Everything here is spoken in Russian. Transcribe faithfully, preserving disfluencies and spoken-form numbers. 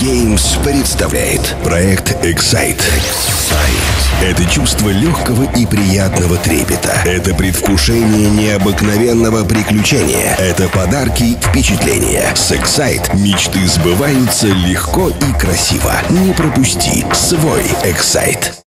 Games представляет проект Excite. Это чувство легкого и приятного трепета. Это предвкушение необыкновенного приключения. Это подарки и впечатления. С Excite мечты сбываются легко и красиво. Не пропусти свой Excite.